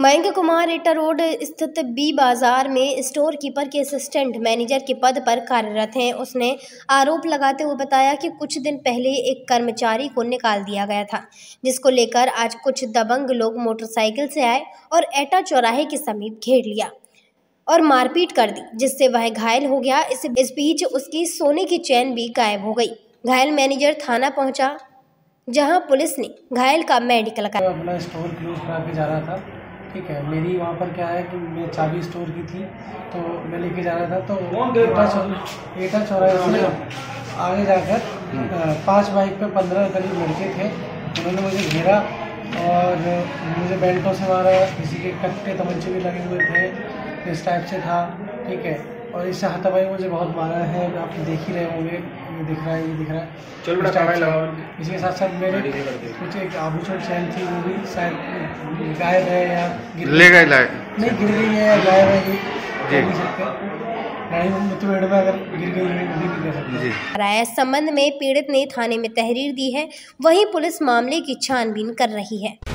मयंक कुमार एटा road स्थित बी बाजार में स्टोर कीपर के असिस्टेंट मैनेजर के पद पर कार्यरत हैं। उसने आरोप लगाते हुए बताया कि कुछ दिन पहले एक कर्मचारी को निकाल दिया गया था, जिसको लेकर आज कुछ दबंग लोग मोटरसाइकिल से आए और एटा चौराहे के समीप घेर लिया और मारपीट कर दी, जिससे वह घायल हो गया। इस बीच उसकी सोने की चेन भी गायब हो गई। घायल मैनेजर थाना पहुंचा, जहां पुलिस ने घायल का मेडिकल कराया। अपना स्टोर क्लोज करा के जा रहा था, ठीक है। मेरी वहाँ पर क्या है कि मैं चाबी स्टोर की थी, तो मैं लेके जा रहा था। तो एटा चौराहे से आगे जाकर 5 बाइक पे 15 करीब लड़के थे। उन्होंने मुझे घेरा और मुझे बेल्टों से मारा, किसी के कट्टे तमंचे भी लगे हुए थे, इस टाइप से था, ठीक है। और इससे हाथापाई मुझे बहुत मारा है, आप देख ही रहे होंगे, ये दिख रहा है, ये दिख रहा है। चल बड़ा टाइम लगाओ। इसके साथ साथ मेरे कुछ एक आभूषण चैन थी, वो भी शायद गायब है या गिर गई है, या गायब है, ये कह नहीं सकते। में अगर गिर गई है वो भी कह सकते हैं। इस संबंध में पीड़ित ने थाने में तहरीर दी है। वहीं पुलिस मामले की छानबीन कर रही है।